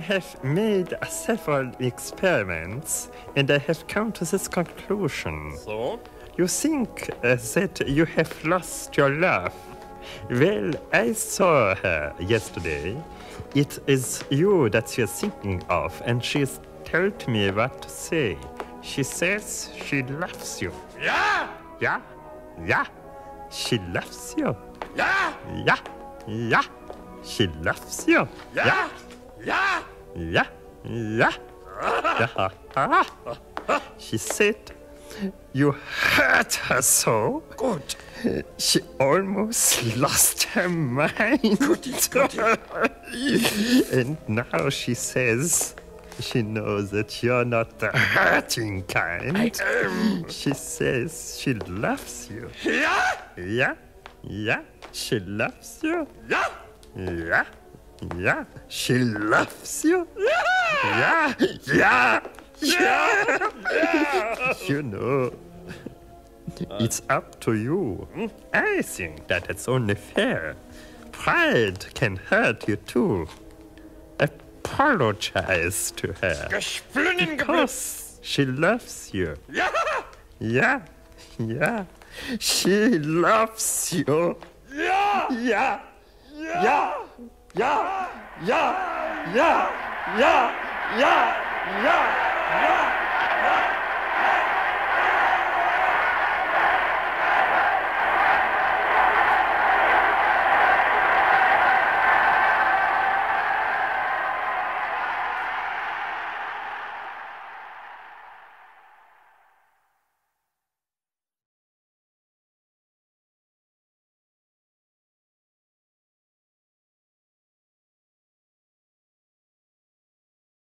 have made several experiments, and I have come to this conclusion. So? You think that you have lost your love. Well, I saw her yesterday. It is you that you're thinking of, and she's told me what to say. She says she loves you. Yeah? Yeah? Yeah? She loves you. Yeah? Yeah? Yeah? She loves you. Yeah? Yeah? Yeah? Yeah? Yeah? She said you hurt her so. Good. She almost lost her mind. Goody. And now she says she knows that you're not the hurting kind. I am. She says she loves you. Yeah? Yeah? Yeah? She loves you. Yeah? Yeah? Yeah? She loves you. Yeah? Yeah? Yeah? Yeah? You know, it's up to you. I think that it's only fair. Pride can hurt you too. Apologize to her. Gesplünnen Because she loves you. Ja? Yeah? Yeah? She loves you. Ja? Yeah? Yeah? Yeah? Yeah? Yeah? Yeah? Yeah? Yeah? Yeah?